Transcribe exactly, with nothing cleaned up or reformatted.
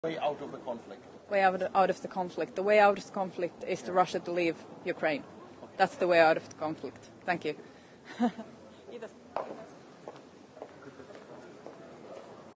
Way out of the conflict. Way out of, out of the conflict. The way out of the conflict is for Russia to leave Ukraine. That's the way out of the conflict. Thank you.